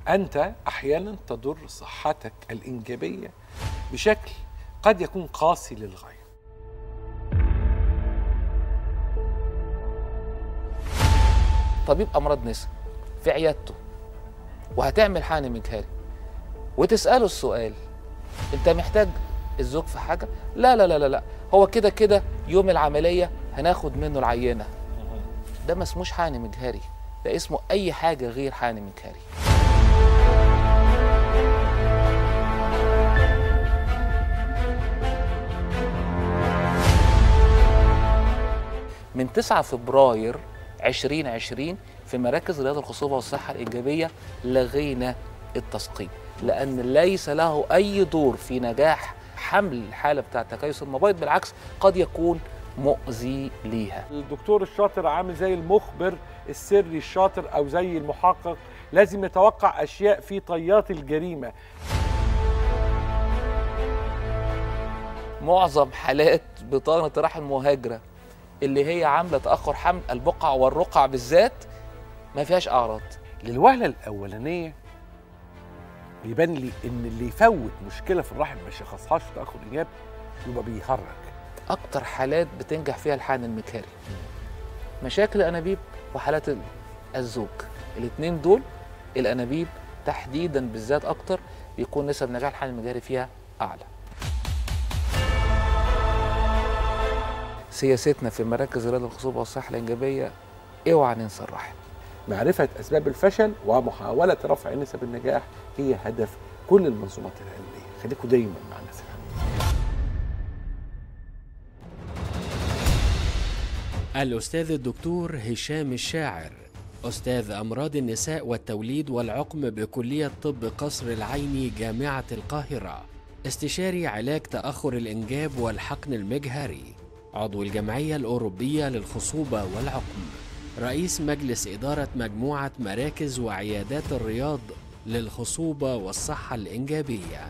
أنت أحيانا تضر صحتك الإنجابية بشكل قد يكون قاسي للغاية. طبيب امراض نساء في عيادته وهتعمل حقن مجهري وتساله السؤال: انت محتاج الزوج في حاجه؟ لا لا لا لا لا، هو كده كده يوم العمليه هناخد منه العينه. ده ما اسموش حقن مجهري، ده اسمه اي حاجه غير حقن مجهري. من 9 فبراير 2020 في مراكز رياض الخصوبة والصحة الإيجابية لغينا التسقيم، لأن ليس له أي دور في نجاح حمل الحالة بتاعة تكيس المبيض، بالعكس قد يكون مؤذي ليها. الدكتور الشاطر عامل زي المخبر السري الشاطر أو زي المحقق، لازم يتوقع أشياء في طيات الجريمة. معظم حالات بطانة رحم مهاجرة اللي هي عاملة تأخر حمل البقع والرقع بالذات ما فيهاش أعراض. للوهلة الأولانية يبان لي إن اللي يفوت مشكلة في الرحم ما يشخصهاش في تأخر إنجاب يبقى بيهرج. أكتر حالات بتنجح فيها الحقن المجهري مشاكل الأنابيب وحالات الزوج، الاتنين دول الأنابيب تحديدا بالذات أكتر بيكون نسب نجاح الحقن المجهري فيها أعلى. سياستنا في مراكز رياض الخصوبة والصحة الإنجابية اوعى ننسى الرحم. معرفة أسباب الفشل ومحاولة رفع نسب النجاح هي هدف كل المنظومات العلمية. خليكم دايما مع الناس العلمية. الأستاذ الدكتور هشام الشاعر، أستاذ أمراض النساء والتوليد والعقم بكلية طب قصر العيني جامعة القاهرة، استشاري علاج تأخر الإنجاب والحقن المجهري، عضو الجمعية الأوروبية للخصوبة والعقم، رئيس مجلس إدارة مجموعة مراكز وعيادات الرياض للخصوبة والصحة الإنجابية.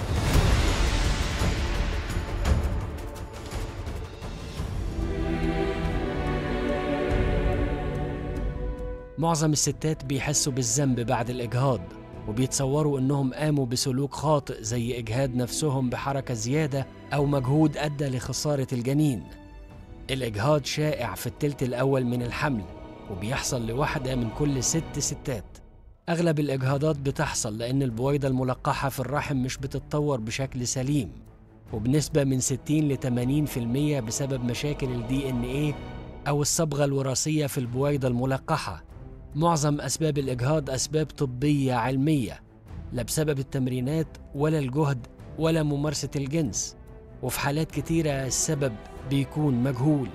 معظم الستات بيحسوا بالذنب بعد الإجهاض وبيتصوروا إنهم قاموا بسلوك خاطئ زي إجهاد نفسهم بحركة زيادة أو مجهود أدى لخسارة الجنين. الإجهاض شائع في التلت الأول من الحمل وبيحصل لواحدة من كل 6 ستات. أغلب الإجهاضات بتحصل لأن البويضة الملقحة في الرحم مش بتتطور بشكل سليم، وبنسبة من 60 ل 80% بسبب مشاكل DNA أو الصبغة الوراثية في البويضة الملقحة. معظم أسباب الإجهاض أسباب طبية علمية، لا بسبب التمرينات ولا الجهد ولا ممارسة الجنس، وفي حالات كتيرة السبب بيكون مجهول.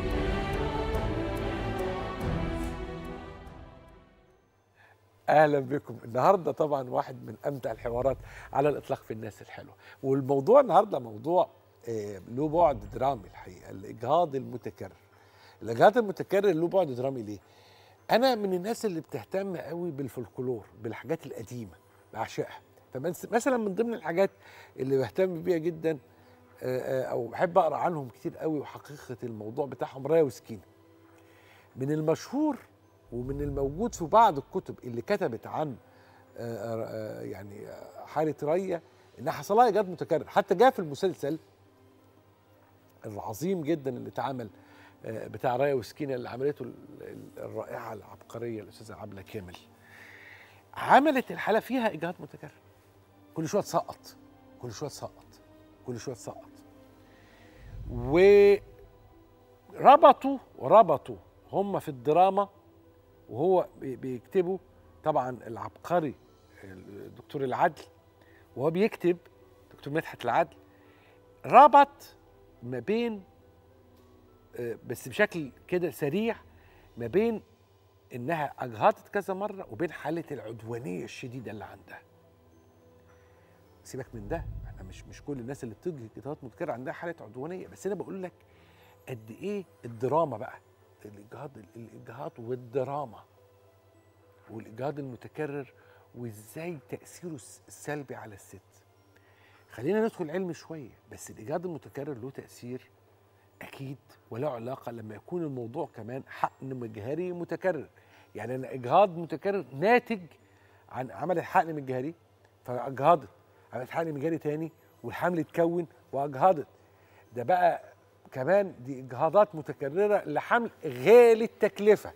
اهلا بكم. النهارده طبعا واحد من امتع الحوارات على الاطلاق في الناس الحلوه، والموضوع النهارده موضوع له بعد درامي الحقيقه. الاجهاض المتكرر. الاجهاض المتكرر له بعد درامي ليه؟ انا من الناس اللي بتهتم قوي بالفولكلور، بالحاجات القديمه، بعشقها. فمثلا من ضمن الحاجات اللي بهتم بيها جدا او بحب اقرا عنهم كتير قوي وحقيقه الموضوع بتاعهم رايه وسكينه. من المشهور ومن الموجود في بعض الكتب اللي كتبت عن يعني حاله ريا انها حصل لها اجهاض متكرر. حتى جاء في المسلسل العظيم جدا اللي اتعمل بتاع رايه وسكينه اللي عملته الرائعه العبقريه الاستاذه عبله كامل، عملت الحاله فيها اجهاض متكرر. كل شويه تسقط، كل شويه تسقط، كل شويه تسقط. وربطوا هم في الدراما وهو بيكتبوا، طبعا العبقري الدكتور العدل وهو بيكتب دكتور مدحت العدل ربط ما بين بس بشكل كده سريع ما بين انها اجهضت كذا مره وبين حاله العدوانيه الشديده اللي عندها. سيبك من ده، احنا مش كل الناس اللي بتجهض اجهاضات متكرره عندها حاله عدوانيه، بس انا بقول لك قد ايه الدراما بقى، الاجهاض والدراما والاجهاض المتكرر وازاي تاثيره السلبي على الست. خلينا ندخل علم شويه، بس الاجهاض المتكرر له تاثير اكيد وله علاقه لما يكون الموضوع كمان حقن مجهري متكرر. يعني انا اجهاض متكرر ناتج عملت حقن مجهري فاجهضت، عملت حقن مجهري تاني والحمل اتكون واجهضت. ده بقى كمان دي اجهاضات متكرره لحمل غالي التكلفه.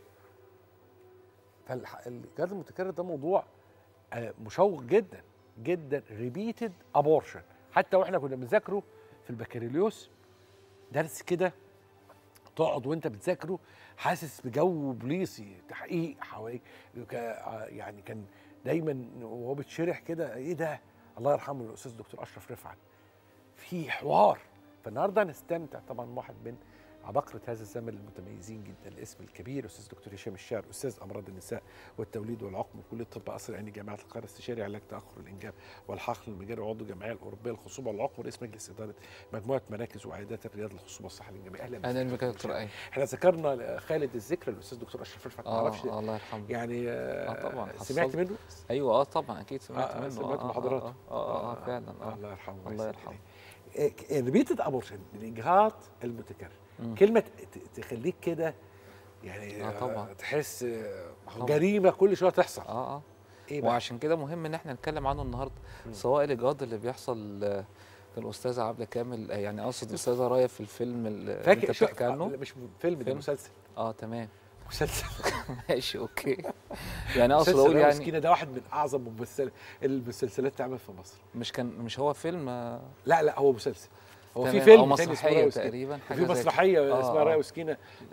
فالإجهاض المتكرر ده موضوع مشوق جدا جدا. ريبيتد ابورشن، حتى واحنا كنا بنذاكره في البكالوريوس درس كده، تقعد وانت بتذاكره حاسس بجو بوليسي تحقيق حواليك. يعني كان دايما وهو بتشرح كده ايه ده، الله يرحمه الاستاذ دكتور اشرف رفعت، في حوار. فالنهارده نستمتع طبعا واحد من عباقرة هذا الزمن المتميزين جدا، الاسم الكبير استاذ دكتور هشام الشاعر، استاذ امراض النساء والتوليد والعقم بكليه طب قصر العيني جامعه القاهره، استشاري علاج تاخر الانجاب والحقن المجاري، وعضو الجمعيه الاوروبيه للخصوبه والعقم، ورئيس مجلس اداره مجموعه مراكز وعيادات الرياض للخصوبه والصحه الانجابيه. اهلا بك يا دكتور ايمن. احنا ذكرنا خالد الذكرى الاستاذ دكتور اشرف رفعت، ما اعرفش الله يرحمه يعني طبعا سمعت منه؟ ايوه طبعا اكيد سمعت منه. سمعت محاضراته فعلا. الله يرحمه. الله يرحمه. ريبيتد ابورشن، الاجهاض المتكرر، كلمه تخليك كده يعني طبعا تحس جريمه كل شويه تحصل. إيه وعشان كده مهم ان احنا نتكلم عنه النهارده، سواء الاجهاض اللي بيحصل للاستاذه عبله كامل، يعني اقصد الاستاذه رايه في الفيلم اللي انت بتحكي عنه. مش فيلم، ده مسلسل. تمام مسلسل. ماشي اوكي. يعني اقصد اقول يعني مسكينه ده واحد من اعظم المسلسلات اتعمل في مصر. مش هو فيلم؟ لا هو مسلسل. هو في فيلم فيلم مسرحيه تقريبا، حاجه في مسرحيه اسمها رايه وسكينه،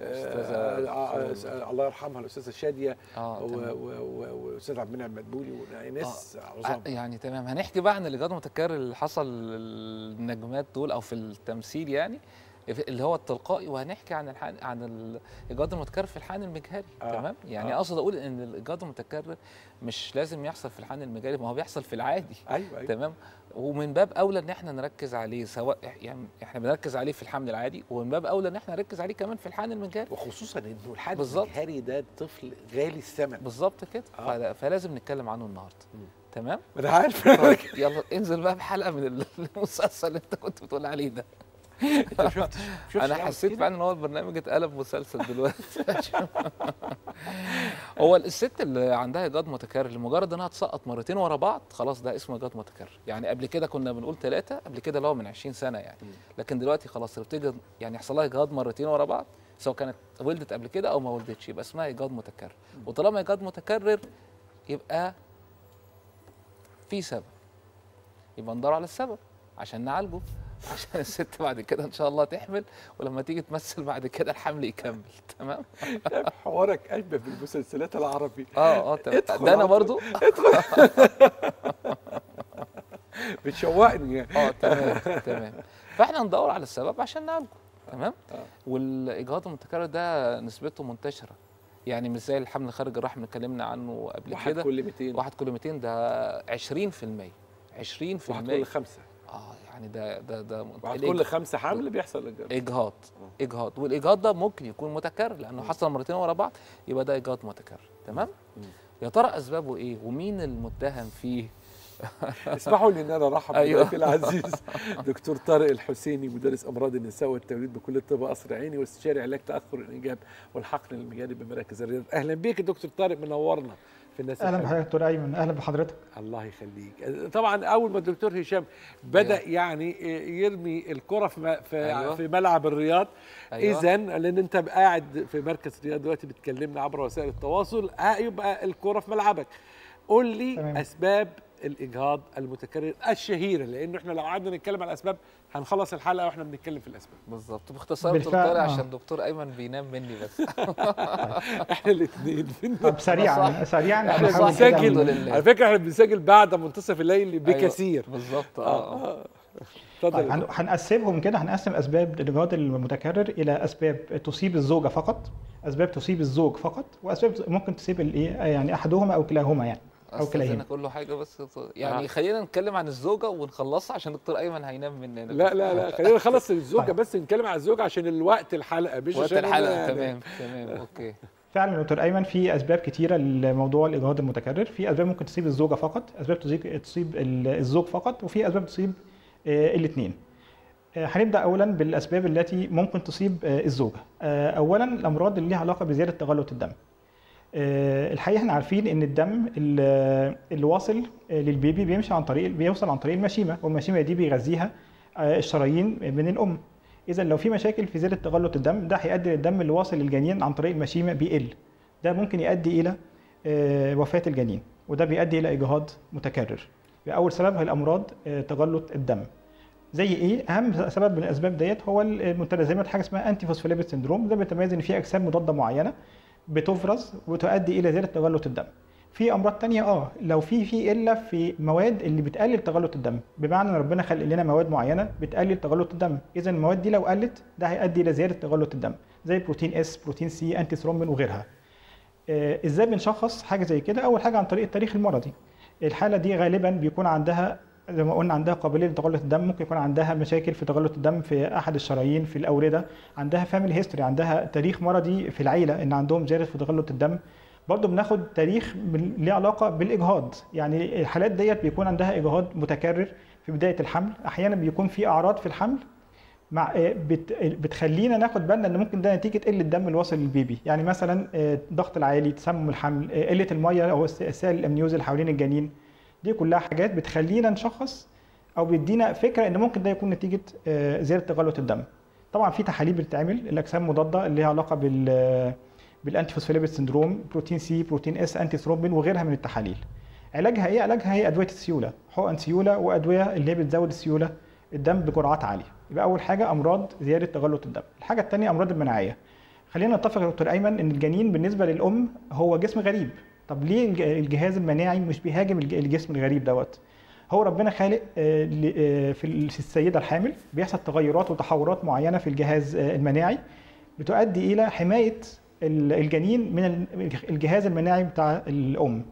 الله يرحمها الاستاذه شاديه والاستاذ عبد المنعم مدبولي وناس عظام. يعني تمام. هنحكي بقى عن الايجاد المتكرر اللي حصل للنجمات دول او في التمثيل، يعني اللي هو التلقائي، وهنحكي عن الايجاد المتكرر في الحقن المجهري. تمام. يعني اقصد اقول ان الايجاد المتكرر مش لازم يحصل في الحقن المجهري، ما هو بيحصل في العادي. أيوة. تمام. ومن باب اولى ان احنا نركز عليه، سواء يعني احنا بنركز عليه في الحمل العادي، ومن باب اولى ان احنا نركز عليه كمان في الحقن المجهري، وخصوصا انه الحقن المجهري ده طفل غالي الثمن. بالظبط كده. فلازم نتكلم عنه النهارده. تمام. انا عارف. يلا انزل بقى بحلقه من المسلسل اللي انت كنت بتقول عليه ده. انت شفت انا حسيت فعلا ان هو البرنامج اتقلب مسلسل دلوقتي. هو الست اللي عندها ايجاد متكرر لمجرد انها تسقط مرتين ورا بعض خلاص ده اسمه ايجاد متكرر. يعني قبل كده كنا بنقول 3 قبل كده اللي هو من 20 سنه يعني، لكن دلوقتي خلاص اللي بتيجي يعني يحصل لها ايجاد مرتين ورا بعض، سواء كانت ولدت قبل كده او ما ولدتش، يبقى اسمها ايجاد متكرر. وطالما ايجاد متكرر يبقى في سبب، يبقى ندور على السبب عشان نعالجه، عشان الست بعد كده ان شاء الله تحمل، ولما تيجي تمثل بعد كده الحمل يكمل. تمام. حوارك اشبه بالمسلسلات العربي. تمام. ده انا برضو بتشوقني يعني. تمام. فاحنا ندور على السبب عشان نعالجه. تمام. والاجهاض المتكرر ده نسبته منتشره، يعني مش زي الحمل خارج الرحم اللي اتكلمنا عنه قبل كده. 1 كل 200 ده 20%. 20%. 1 كل 5. يعني ده بعد كل 5 حمل بيحصل اجهاض. والاجهاض ده ممكن يكون متكرر لانه حصل مرتين ورا بعض، يبقى ده اجهاض متكرر. تمام. يا ترى اسبابه ايه ومين المتهم فيه؟ اسمحوا لي ان انا ارحب بضيفي العزيز دكتور طارق الحسيني، مدرس امراض النساء والتوليد بكليه طب قصر العيني، واستشاري علاج تاخر الانجاب والحقن المجاري بمراكز الرياض. اهلا بيك يا دكتور طارق، منورنا في الناس. اهلا بحضرتك دكتور ايمن. اهلا بحضرتك. الله يخليك. طبعا اول ما الدكتور هشام بدا يعني يرمي الكره في ملعب الرياض، اذا لان انت قاعد في مركز الرياض دلوقتي بتكلمنا عبر وسائل التواصل، يبقى الكره في ملعبك. قول لي تمام. اسباب الاجهاض المتكرر الشهيره، لانه احنا لو قعدنا نتكلم على الاسباب هنخلص الحلقه واحنا بنتكلم في الاسباب. بالظبط. باختصار دكتور عشان دكتور ايمن بينام مني بس. احنا الاثنين. طب سريعا احنا بنسجل على فكره، احنا بنسجل بعد منتصف الليل بكثير. بالظبط. اتفضل. هنقسمهم كده، هنقسم اسباب الاجهاض المتكرر الى اسباب تصيب الزوجه فقط، اسباب تصيب الزوج فقط، واسباب ممكن تصيب يعني احدهما او كلاهما يعني. او كلاهما كله حاجه بس يعني. خلينا نتكلم عن الزوجه ونخلصها عشان دكتور ايمن هينام مننا. لا خلينا نخلص الزوجه بس نتكلم عن الزوجه عشان الوقت الحلقه مش وقت الحلقه. تمام اوكي. فعلا دكتور ايمن في اسباب كتيره لموضوع الاجهاض المتكرر. في اسباب ممكن تصيب الزوجه فقط، اسباب تصيب الزوج فقط، وفي اسباب تصيب الاثنين. هنبدا اولا بالاسباب التي ممكن تصيب الزوجه. اولا الامراض اللي ليها علاقه بزياده تغلط الدم. الحقيقه احنا عارفين ان الدم اللي واصل للبيبي بيوصل عن طريق المشيمه، والمشيمه دي بيغذيها الشرايين من الام. اذا لو في مشاكل في زياده تجلط الدم، ده هيؤدي للدم اللي واصل للجنين عن طريق المشيمه بيقل، ده ممكن يؤدي الى وفاه الجنين، وده بيؤدي الى اجهاض متكرر. اول سبب هي الامراض تجلط الدم. زي ايه؟ اهم سبب من الاسباب ديت هو المتلازمات، حاجه اسمها انتي فوسفوليبيد سندروم، ده بيتميز ان في اجسام مضاده معينه بتفرز وتؤدي الى زياده تجلط الدم. في امراض تانية لو في الا في مواد اللي بتقلل تجلط الدم، بمعنى ان ربنا خلق لنا مواد معينه بتقلل تجلط الدم، اذا المواد دي لو قلت ده هيؤدي الى زياده تجلط الدم، زي بروتين اس، بروتين سي، انتي ثرومبين وغيرها. ازاي بنشخص حاجه زي كده؟ اول حاجه عن طريق التاريخ المرضي. الحاله دي غالبا بيكون عندها زي ما قلنا عندها قابليه لتجلط الدم، ممكن يكون عندها مشاكل في تجلط الدم في احد الشرايين في الاورده، عندها فاميلي هيستوري، عندها تاريخ مرضي في العيله ان عندهم زياده في تجلط الدم. برضه بناخد تاريخ ليه علاقه بالاجهاض، يعني الحالات ديت بيكون عندها اجهاض متكرر في بدايه الحمل، احيانا بيكون في اعراض في الحمل مع بتخلينا ناخد بالنا ان ممكن ده نتيجه قله الدم اللي واصل للبيبي، يعني مثلا الضغط العالي، تسمم الحمل، قله الميه او السائل الامنيوز اللي حوالين الجنين. دي كلها حاجات بتخلينا نشخص او بيدينا فكره ان ممكن ده يكون نتيجه زياده تجلط الدم. طبعا في تحاليل بتتعمل الاجسام مضاده اللي ليها علاقه بالانتي فوسفوليبيد سندروم، بروتين سي، بروتين اس، انتي ثرومبين وغيرها من التحاليل. علاجها ايه؟ علاجها هي ادويه السيوله، حقن سيوله وادويه اللي هي بتزود السيوله الدم بجرعات عاليه. يبقى اول حاجه امراض زياده تجلط الدم. الحاجه الثانيه امراض المناعيه. خلينا نتفق يا دكتور ايمن ان الجنين بالنسبه للام هو جسم غريب. طب ليه الجهاز المناعي مش بيهاجم الجسم الغريب دوت؟ هو ربنا خالق في السيده الحامل بيحصل تغيرات وتحورات معينه في الجهاز المناعي بتؤدي الى حمايه الجنين من الجهاز المناعي بتاع الام.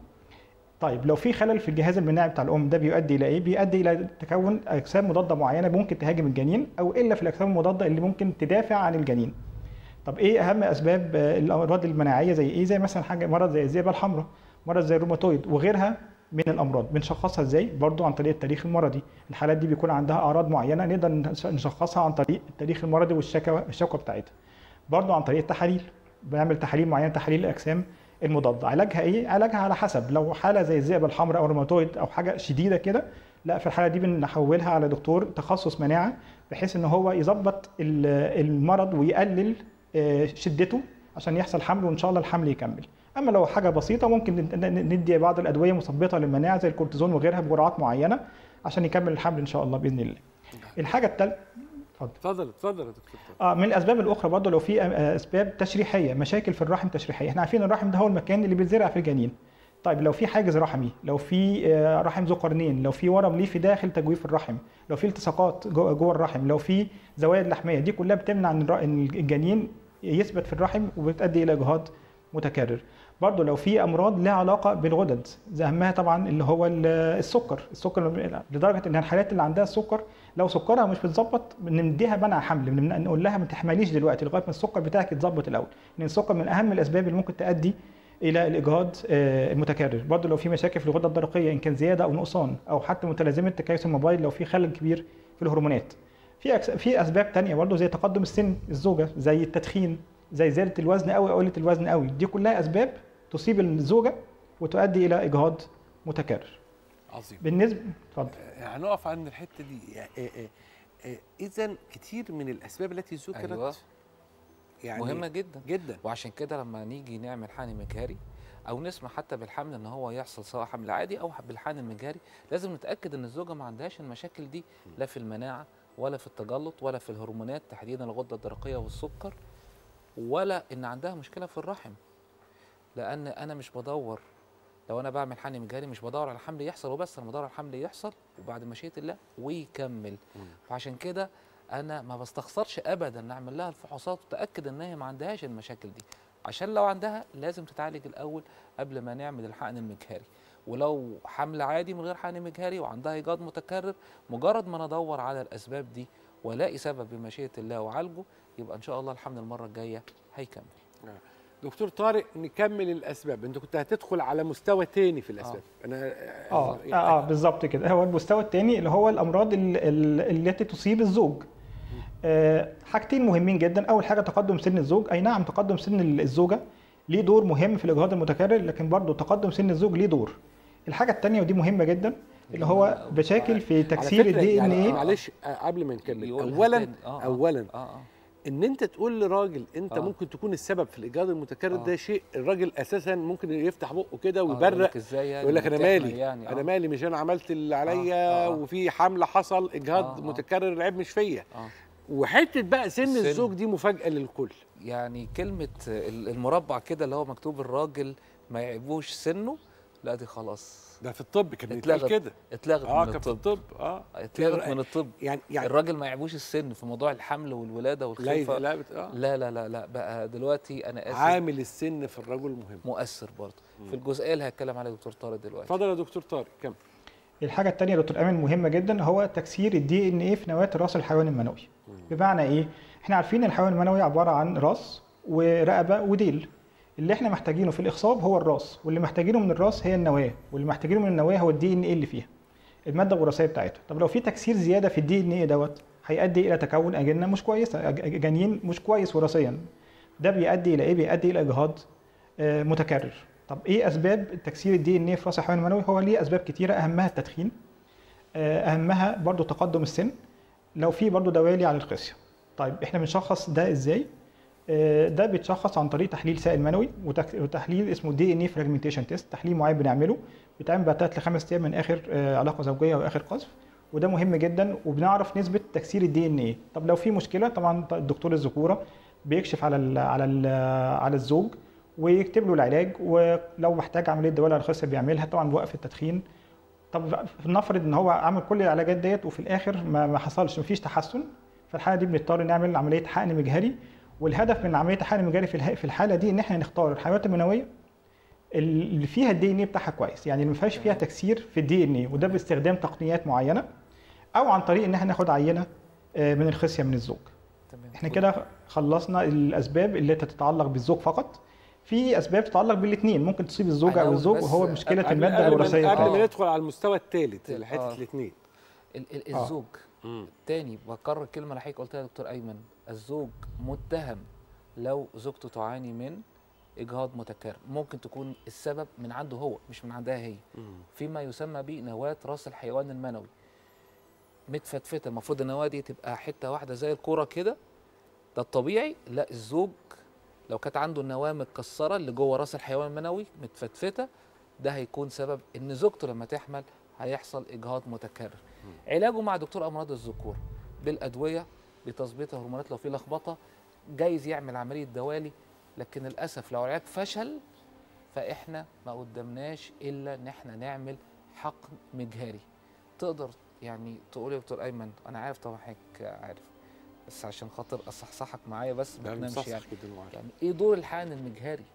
طيب لو في خلل في الجهاز المناعي بتاع الام ده بيؤدي الى ايه؟ بيؤدي الى تكون اجسام مضاده معينه ممكن تهاجم الجنين، او الا في الاجسام المضاده اللي ممكن تدافع عن الجنين. طب ايه اهم اسباب الامراض المناعيه زي ايه؟ زي مثلا حاجه مرض زي الذئبه الحمراء، مرض زي الروماتويد وغيرها من الامراض. بنشخصها ازاي؟ برضو عن طريق التاريخ المرضي. الحالات دي بيكون عندها اعراض معينه نقدر نشخصها عن طريق التاريخ المرضي والشكوى بتاعتها. برضو عن طريق التحاليل، بنعمل تحاليل معينه، تحاليل الاجسام المضاده. علاجها ايه؟ علاجها على حسب، لو حاله زي الذئبه الحمراء او الروماتويد او حاجه شديده كده، لا في الحاله دي بنحولها على دكتور تخصص مناعه بحيث ان هو يظبط المرض ويقلل شدته عشان يحصل حمل وان شاء الله الحمل يكمل. اما لو حاجه بسيطه ممكن ندي بعض الادويه مثبطه للمناعه زي الكورتيزون وغيرها بجرعات معينه عشان يكمل الحمل ان شاء الله باذن الله. الحاجه الثالثه اتفضل يا دكتور. من الاسباب الاخرى برضه لو في اسباب تشريحيه، مشاكل في الرحم تشريحيه. احنا عارفين الرحم ده هو المكان اللي بيتزرع في الجنين. طيب لو في حاجز رحمي، لو في رحم ذو قرنين، لو في ورم ليفي داخل تجويف الرحم، لو في التصاقات جوه الرحم، لو في زوايد لحميه، دي كلها بتمنع ان الجنين يثبت في الرحم وبتؤدي الى اجهاض متكرر. برضه لو في امراض لها علاقه بالغدد، زي اهمها طبعا اللي هو السكر لدرجه ان الحالات اللي عندها السكر لو سكرها مش بتظبط بنديها منع حمل، نقول لها ما تحمليش دلوقتي لغايه ما السكر بتاعك يتظبط الاول، لان السكر من اهم الاسباب اللي ممكن تؤدي الى الاجهاض المتكرر. برضه لو في مشاكل في الغده الدرقيه ان كان زياده او نقصان، او حتى متلازمه تكيس الموبايل لو في خلل كبير في الهرمونات. في اسباب ثانيه برضه زي تقدم السن الزوجه، زي التدخين، زي زياده الوزن قوي او قله الوزن قوي. دي كلها اسباب تصيب الزوجه وتؤدي الى اجهاض متكرر. عظيم. بالنسبه اتفضل. هنقف عند الحته دي. اذا كتير من الاسباب التي ذكرت أيوة. يعني مهمه جدا جدا، وعشان كده لما نيجي نعمل حقن مجهري او نسمح حتى بالحمل ان هو يحصل سواء حمل عادي او بالحقن المجهري، لازم نتاكد ان الزوجه ما عندهاش المشاكل دي، لا في المناعه ولا في التجلط ولا في الهرمونات تحديدا الغده الدرقيه والسكر، ولا ان عندها مشكله في الرحم. لان انا مش بدور، لو انا بعمل حقن مجهري مش بدور على الحمل يحصل وبس، انا بدور على الحمل يحصل وبعد مشيئه الله ويكمل. فعشان كده انا ما بستخسرش ابدا نعمل لها الفحوصات وتاكد ان هي ما عندهاش المشاكل دي، عشان لو عندها لازم تتعالج الاول قبل ما نعمل الحقن المجهري. ولو حمل عادي من غير حقن مجهري وعندها ايجاد متكرر، مجرد ما ندور على الاسباب دي والاقي سبب بمشيئه الله وعالجه، يبقى ان شاء الله الحمل المره الجايه هيكمل. دكتور طارق، نكمل الاسباب. انت كنت هتدخل على مستوى تاني في الاسباب. انا بالظبط كده. هو المستوى الثاني اللي هو الامراض التي تصيب الزوج. حاجتين مهمين جدا. اول حاجه تقدم سن الزوج. اي نعم تقدم سن الزوجه ليه دور مهم في الاجهاض المتكرر، لكن برضه تقدم سن الزوج ليه دور. الحاجه الثانيه ودي مهمه جدا اللي هو مشاكل في تكسير الدي ان ايه. معلش قبل ما نكمل، اولا ان انت تقول لراجل انت ممكن تكون السبب في الاجهاض المتكرر ده شيء الراجل اساسا ممكن يفتح بقه كده ويبرق يقول لك انا مالي يعني انا مالي، مش انا عملت اللي عليا وفي حمله حصل اجهاض متكرر، العيب مش فيا. وحته بقى سن الزوج دي مفاجاه للكل. يعني كلمه المربع كده اللي هو مكتوب الراجل ما يعيبوش سنه، لا دي خلاص ده في الطب كان بيتقال كده، اتلغت من الطب. في الطب اتلغت من الطب. يعني الراجل ما يعيبوش السن في موضوع الحمل والولاده والخلفه. لا لا بقى دلوقتي انا اسف، عامل السن في الرجل مهم، مؤثر برضه في الجزئيه اللي هيتكلم عليها دكتور طارق دلوقتي. اتفضل يا دكتور طارق كمل. الحاجه الثانيه يا دكتور ايمن مهمه جدا، هو تكسير الدي ان ايه في نواه راس الحيوان المنوي. بمعنى ايه؟ احنا عارفين الحيوان المنوي عباره عن راس ورقبه وديل. اللي احنا محتاجينه في الاخصاب هو الراس، واللي محتاجينه من الراس هي النواه، واللي محتاجينه من النواه هو الدي ان ايه اللي فيها، الماده الوراثيه بتاعتها. طب لو في تكسير زياده في الدي ان ايه دوت هيؤدي الى تكون اجنه مش كويسه، جنين مش كويس وراثيا. ده بيؤدي الى ايه؟ بيؤدي الى اجهاض متكرر. طب ايه اسباب تكسير الدي ان ايه في راس الحيوان المنوي؟ هو ليه اسباب كتيره، اهمها التدخين، اهمها برضو تقدم السن، لو في برضو دوالي على الخصيه. طيب احنا بنشخص ده ازاي؟ ده بيتشخص عن طريق تحليل سائل منوي وتحليل اسمه دي ان اي فراجمنتيشن تيست، تحليل معين بنعمله بيتعمل بعد 3 ل 5 ايام من اخر علاقه زوجيه واخر قذف، وده مهم جدا وبنعرف نسبه تكسير الدي ان اي. طب لو في مشكله طبعا الدكتور الذكوره بيكشف على الزوج ويكتب له العلاج، ولو محتاج عمليه دوالي على الخصيه بيعملها طبعا بوقف التدخين. طب نفرض ان هو عمل كل العلاجات ديت وفي الاخر ما حصلش، مفيش تحسن، في الحاله دي بنضطر نعمل عمليه حقن مجهري. والهدف من عمليه الحقن المجهري في الحاله دي ان احنا نختار الحيوانات المنويه اللي فيها الدي ان اي بتاعها كويس، يعني ما فيهاش فيها تكسير في الدي ان اي، وده باستخدام تقنيات معينه او عن طريق ان احنا ناخد عينه من الخصيه من الزوج. احنا كده خلصنا الاسباب اللي تتعلق بالزوج فقط. في اسباب تتعلق بالاثنين، ممكن تصيب الزوجه او الزوج وهو مشكله الماده الوراثيه. قبل ما ندخل على المستوى الثالث لحته الاثنين، الزوج تاني بكرر الكلمه اللي حضرتك قلتها يا دكتور ايمن، الزوج متهم لو زوجته تعاني من اجهاض متكرر، ممكن تكون السبب من عنده هو مش من عندها هي، فيما يسمى بنواه راس الحيوان المنوي متفتفته. المفروض النواه دي تبقى حته واحده زي الكوره كده، ده الطبيعي. لا، الزوج لو كانت عنده النواه متكسره اللي جوه راس الحيوان المنوي متفتفته، ده هيكون سبب ان زوجته لما تحمل هيحصل اجهاض متكرر. علاجه مع دكتور امراض الذكور بالادويه، بتظبيط الهرمونات لو في لخبطه، جايز يعمل عمليه دوالي، لكن للاسف لو العلاج فشل فاحنا ما قدمناش الا ان احنا نعمل حقن مجهري. تقدر يعني تقول يا دكتور ايمن، انا عارف طبعا حضرتك عارف، بس عشان خاطر اصحصحك معايا بس ما تنامش يعني ايه دور الحقن المجهري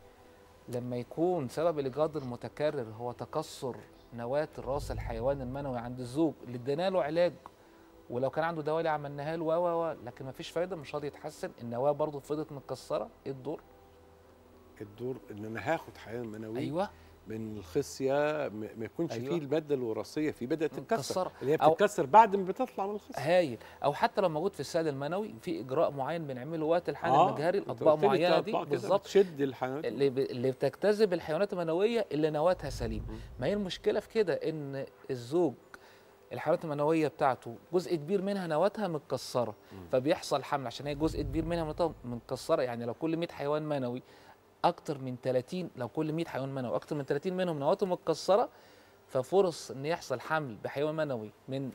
لما يكون سبب الاجهاض المتكرر هو تكسر نواه راس الحيوان المنوي عند الزوج اللي ادينا له علاج، ولو كان عنده دوالي عملناها له لكن ما فيش فايده، مش راضي يتحسن، النواه برضه فضلت متكسره. ايه الدور؟ الدور ان انا هاخد حيوان منوي ايوه من الخصيه ما يكونش فيه الماده الوراثيه فيه بدات تتكسر، اللي هي أو بتتكسر بعد ما بتطلع من الخصيه. هايل. او حتى لو موجود في السائل المنوي في اجراء معين بنعمله وقت الحقن المجهري، الاطباق معينه دي بالظبط تشد الحيوانات اللي بتجتذب الحيوانات المنويه اللي نواتها سليم. ما هي المشكله في كده ان الزوج الحيوانات المنويه بتاعته جزء كبير منها نواتها متكسره، فبيحصل حمل عشان هي جزء كبير منها متكسره. يعني لو كل 100 حيوان منوي اكتر من 30، لو كل 100 حيوان منوي اكتر من 30 منهم نواته متكسره، ففرص ان يحصل حمل بحيوان منوي من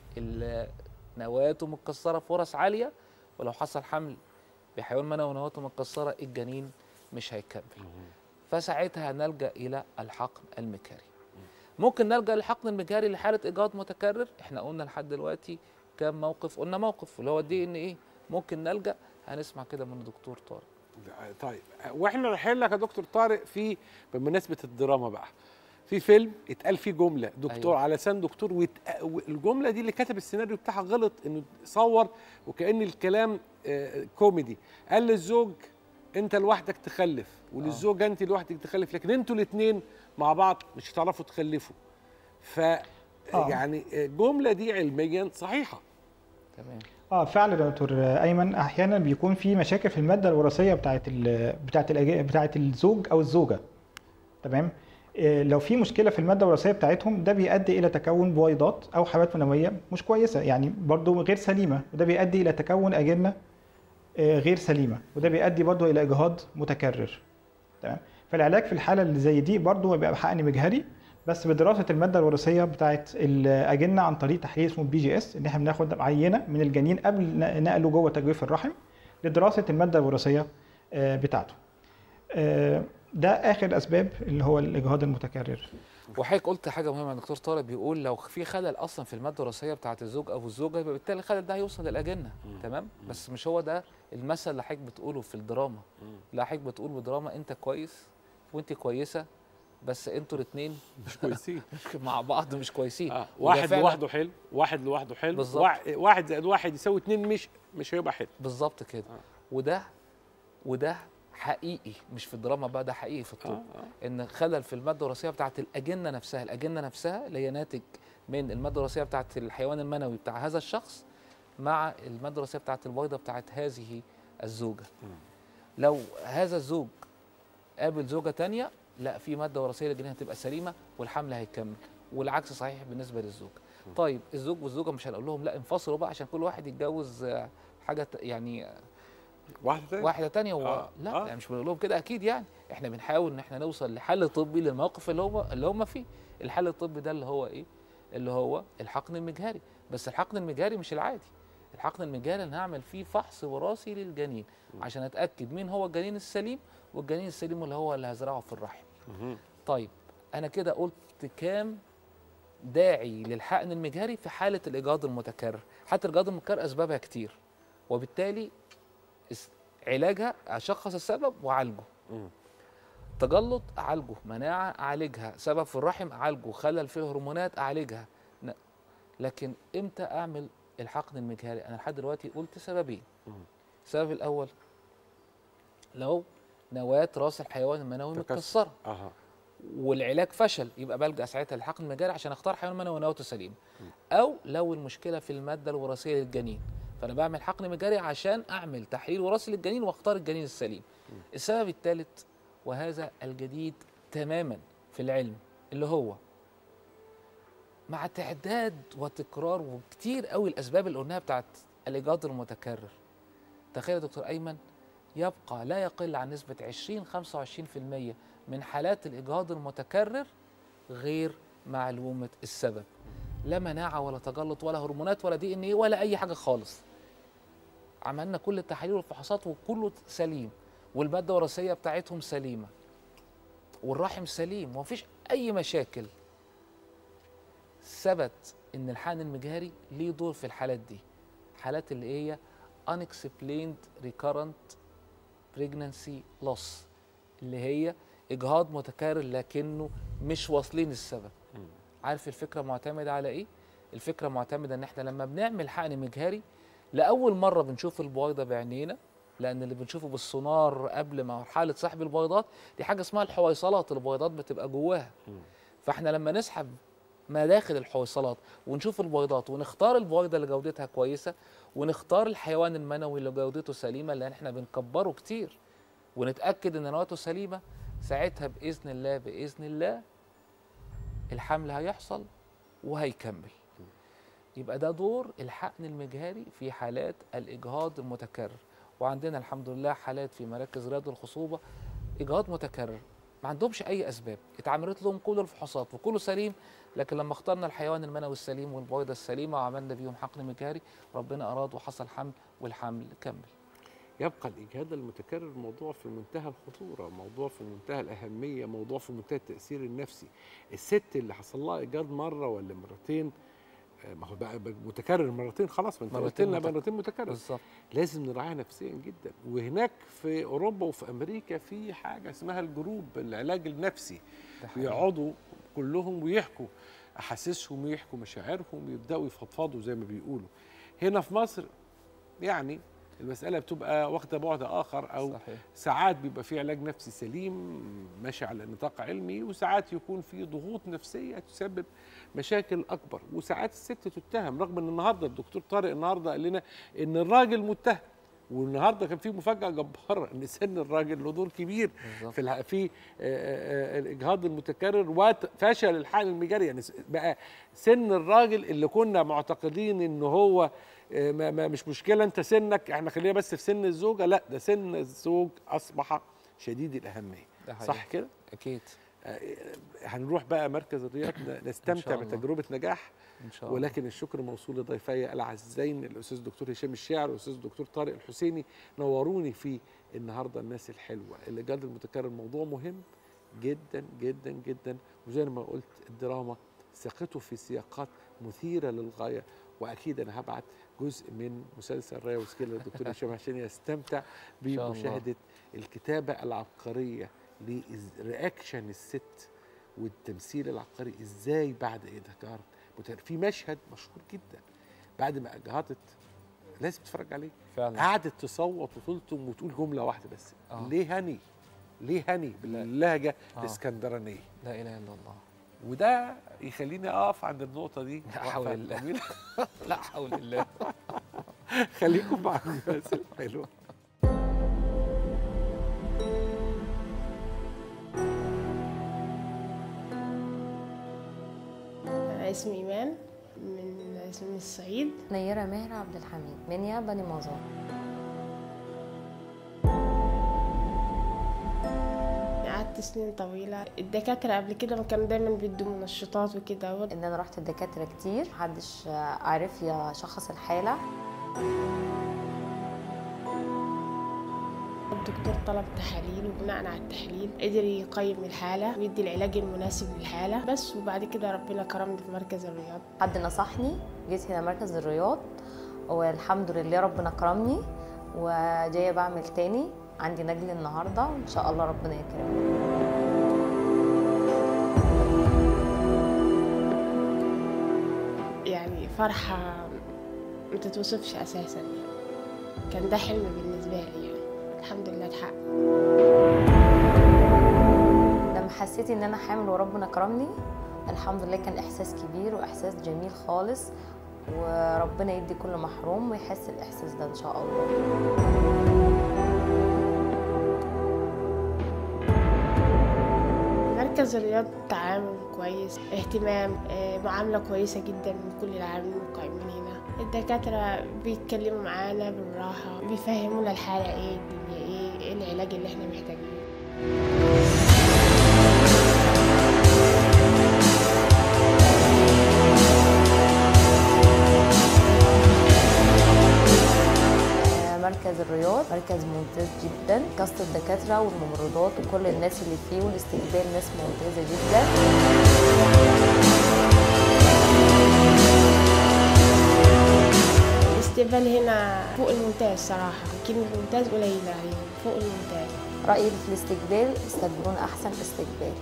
نواته متكسره فرص عاليه، ولو حصل حمل بحيوان منوي نواته متكسره الجنين مش هيكمل. فساعتها نلجا الى الحقن المجهري. ممكن نلجا للحقن المجهري لحاله اجهاض متكرر. احنا قلنا لحد دلوقتي كام موقف؟ قلنا موقف اللي هو الدي ان ايه. ممكن نلجا، هنسمع كده من الدكتور طارق. طيب واحنا رايحين لك يا دكتور طارق في بمناسبه الدراما بقى، في فيلم اتقال فيه جمله دكتور على لسان دكتور، والجمله دي اللي كتب السيناريو بتاعها غلط انه صور وكأن الكلام كوميدي. قال للزوج انت لوحدك تخلف، وللزوجه انت لوحدك تخلف، لكن انتوا الاثنين مع بعض مش هتعرفوا تخلفوا. ف يعني الجمله دي علميا صحيحه. تمام. فعلا يا دكتور ايمن، احيانا بيكون في مشاكل في الماده الوراثيه بتاعه الزوج او الزوجه. تمام. لو في مشكله في الماده الوراثيه بتاعتهم، ده بيؤدي الى تكون بويضات او حملات منويه مش كويسه، يعني برضو غير سليمه، وده بيؤدي الى تكون اجنه غير سليمه، وده بيؤدي برضو الى اجهاض متكرر. تمام. فالعلاج في الحاله اللي زي دي برضو بيبقى بحقن مجهري، بس بدراسه الماده الوراثيه بتاعت الاجنه عن طريق تحليل اسمه BGS، ان احنا بناخد عينه من الجنين قبل نقله جوه تجويف الرحم لدراسه الماده الوراثيه بتاعته. ده اخر اسباب اللي هو الاجهاض المتكرر. وحضرتك قلت حاجه مهمه يا دكتور طارق، بيقول لو في خلل اصلا في الماده الوراثيه بتاعه الزوج او الزوجه، يبقى بالتالي الخلل ده هيوصل للاجنه. تمام. بس مش هو ده المثل اللي حضرتك بتقوله في الدراما. لا، حضرتك بتقول بالدراما انت كويس وانت كويسه، بس انتوا الاثنين مش كويسين مع بعض مش كويسين. واحد لوحده حلو، واحد لوحده حلو، بالظبط. واحد زائد واحد يساوي 2، مش هيبقى حلو. بالظبط كده. وده حقيقي، مش في الدراما بقى، ده حقيقي في الطب. ان خلل في الماده الوراثيه بتاعه الاجنه نفسها، الاجنه نفسها اللي هي ناتج من الماده الوراثيه بتاعه الحيوان المنوي بتاع هذا الشخص مع الماده الوراثيه بتاعه البويضه بتاعه هذه الزوجه. لو هذا الزوج قابل زوجه ثانيه، لا، في ماده وراثيه للجنين هتبقى سليمه والحمل هيكمل، والعكس صحيح بالنسبه للزوج. طيب الزوج والزوجه مش هنقول لهم لا انفصلوا بقى عشان كل واحد يتجوز حاجه يعني واحده تانية لا يعني مش بنقول لهم كده اكيد. يعني احنا بنحاول ان احنا نوصل لحل طبي للموقف اللي هم فيه. الحل الطبي ده اللي هو ايه؟ اللي هو الحقن المجهري. بس الحقن المجهري مش العادي. الحقن المجهري اللي هنعمل فيه فحص وراثي للجنين عشان اتاكد مين هو الجنين السليم، والجنين السليم اللي هو اللي هزرعه في الرحم. طيب انا كده قلت كام داعي للحقن المجهري في حاله الاجهاض المتكرر. حتى الاجهاض المتكرر اسبابها كتير، وبالتالي علاجها اشخص السبب واعالجه. تجلط اعالجه، مناعه اعالجها، سبب في الرحم اعالجه، خلل في الهرمونات اعالجها. لكن امتى اعمل الحقن المجهري؟ انا لحد دلوقتي قلت سببين. السبب الاول لو نواه راس الحيوان المنوي متكسره والعلاج فشل، يبقى بلجأ ساعتها للحقن المجهري عشان اختار حيوان منوي نواته سليمه. او لو المشكله في الماده الوراثيه للجنين، فانا بعمل حقن مجهري عشان اعمل تحليل وراثي للجنين واختار الجنين السليم. السبب الثالث، وهذا الجديد تماما في العلم، اللي هو مع تعداد وتكرار وكتير قوي الاسباب اللي قلناها بتاعت الاجهاض المتكرر، تخيل يا دكتور ايمن، يبقى لا يقل عن نسبه 20-25% من حالات الاجهاض المتكرر غير معلومه السبب. لا مناعه ولا تجلط ولا هرمونات ولا DNA ولا اي حاجه خالص. عملنا كل التحاليل والفحوصات وكله سليم، والماده الوراثيه بتاعتهم سليمه، والرحم سليم ومفيش اي مشاكل. ثبت ان الحقن المجهري ليه دور في الحالات دي، حالات اللي هي unexplained recurrent pregnancy loss، اللي هي اجهاض متكرر لكنه مش واصلين السبب. عارف الفكره معتمده على ايه؟ الفكره معتمده ان احنا لما بنعمل حقن مجهري لاول مره بنشوف البويضه بعينينا، لان اللي بنشوفه بالسونار قبل مرحله سحب البويضات دي حاجه اسمها الحويصلات، البويضات بتبقى جواها. فاحنا لما نسحب مداخل الحويصلات ونشوف البويضات ونختار البويضه اللي جودتها كويسه، ونختار الحيوان المنوي اللي جودته سليمه، لان احنا بنكبره كتير ونتاكد ان نواته سليمه، ساعتها باذن الله باذن الله الحمل هيحصل وهيكمل. يبقى ده دور الحقن المجهري في حالات الاجهاض المتكرر. وعندنا الحمد لله حالات في مراكز رياض الخصوبه اجهاض متكرر ما عندهمش اي اسباب، اتعملت لهم كل الفحوصات وكله سليم، لكن لما اخترنا الحيوان المنوي السليم والبويضه السليمه وعملنا بيهم حقن مجهري، ربنا اراد وحصل حمل والحمل كمل. يبقى الإجهاض المتكرر موضوع في منتهى الخطورة، موضوع في منتهى الأهمية، موضوع في منتهى التأثير النفسي. الست اللي حصل لها إجهاض مرة ولا مرتين، ما هو بقى متكرر مرتين، خلاص ما انت قلت لنا مرتين متكرر بالظبط، لازم نراعيها نفسيا جدا. وهناك في أوروبا وفي أمريكا في حاجة اسمها الجروب العلاج النفسي، بيقعدوا كلهم ويحكوا أحاسيسهم ويحكوا مشاعرهم ويبدأوا يفضفضوا زي ما بيقولوا. هنا في مصر يعني المساله بتبقى واخده بعد اخر، او صحيح. ساعات بيبقى في علاج نفسي سليم ماشي على نطاق علمي، وساعات يكون في ضغوط نفسيه تسبب مشاكل اكبر، وساعات الست تتهم، رغم ان النهارده الدكتور طارق النهارده قال لنا ان الراجل متهم، والنهارده كان في مفاجاه جباره ان سن الراجل له دور كبير في الاجهاض المتكرر وفشل الحقن المجاري. يعني بقى سن الراجل اللي كنا معتقدين ان هو مش مشكله انت سنك، احنا خلينا بس في سن الزوجه، لا ده سن الزوج اصبح شديد الاهميه. صح كده؟ اكيد. هنروح بقى مركز الرياض نستمتع بتجربه نجاح إن شاء الله. ولكن الشكر موصول لضيفي العزيزين الاستاذ الدكتور هشام الشاعر والاستاذ الدكتور طارق الحسيني، نوروني في النهارده الناس الحلوه. الاجهاض المتكرر موضوع مهم جدا جدا جدا، وزي ما قلت الدراما ساقته في سياقات مثيره للغايه، واكيد انا هبعت جزء من مسلسل رايه وسكينه للدكتور هشام عشان يستمتع بمشاهده الكتابه العبقريه لرياكشن الست والتمثيل العبقري ازاي بعد اجهاض. في مشهد مشهور جدا بعد ما اجهضت لازم تتفرج عليه فعلا، قعدت تصوت وتلطم وتقول جمله واحده بس، ليه هني؟ ليه هني باللهجه الاسكندرانيه؟ لا اله الا الله. وده يخليني اقف عند النقطه دي. لا حول الله. لا حول الله. خليكم مع الناس الحلوه. اسمي إيمان من الصعيد. نيرة ماهر عبد الحميد من بني مازار. قعدت سنين طويلة. الدكاترة قبل كده ما كانوا دايما بيدوا منشطات وكده. ان انا رحت الدكاترة كتير، محدش عارف يشخص الحالة. الدكتور طلب تحاليل، وبناء على التحليل قدر يقيم الحالة ويدي العلاج المناسب للحالة بس. وبعد كده ربنا كرمني في مركز الرياض. حد نصحني، جيت هنا مركز الرياض والحمد لله ربنا كرمني، وجاية بعمل تاني. عندي نجل النهاردة وإن شاء الله ربنا يكرمني. يعني فرحة ما تتوصفش أساسا يعني. كان ده حلم بالنسبة لي يعني. الحمد لله اتحقق. لما حسيت ان انا حامل وربنا كرمني الحمد لله كان احساس كبير واحساس جميل خالص، وربنا يدي كل محروم ويحس الاحساس ده ان شاء الله. مركز الرياض تعامل كويس، اهتمام، معاملة كويسة جدا من كل العاملين القائمين هنا. الدكاترة بيتكلموا معانا بالراحة، بيفهمونا الحالة ايه، الدنيا ايه العلاج اللي احنا محتاجينه. مركز الرياض مركز ممتاز جدا، كافة الدكاترة والممرضات وكل الناس اللي فيه، والاستقبال ناس ممتازة جدا. الاستقبال هنا فوق الممتاز صراحة، كلمة ممتاز قليلة عليهم، فوق الممتاز. رأيي في الاستقبال استقبلونا أحسن استقبال.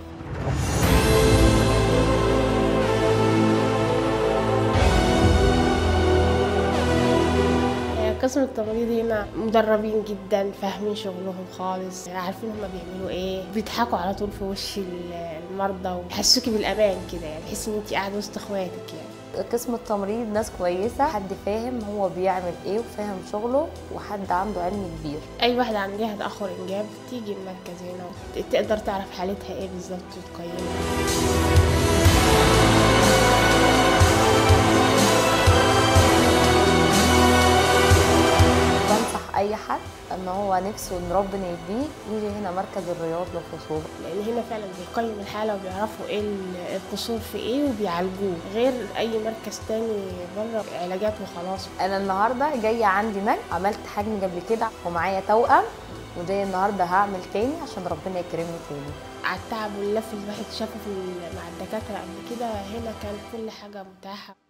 قسم التمريض هنا مدربين جدا، فاهمين شغلهم خالص، عارفين هما بيعملوا ايه، بيضحكوا على طول في وش المرضى ويحسوكي بالامان كده، يعني تحسي ان انت قاعده وسط اخواتك يعني. قسم التمريض ناس كويسه، حد فاهم هو بيعمل ايه وفاهم شغله، وحد عنده علم كبير. اي واحده عندها تاخر انجاب تيجي المركز هنا تقدر تعرف حالتها ايه بالظبط وتقيمها. اي حد ان هو نفسه ان ربنا يهديه يجي هنا مركز الرياض للخصوبه، لان هنا فعلا بيقيم الحاله وبيعرفوا ايه القصور في ايه وبيعالجوه، غير اي مركز تاني بره علاجات وخلاص. انا النهارده جايه عندي نجم، عملت حجم قبل كده ومعايا توأم، وجاي النهارده هعمل تاني عشان ربنا يكرمني تاني. على التعب واللف اللي الواحد شافه مع الدكاتره قبل كده، هنا كان كل حاجه متاحه.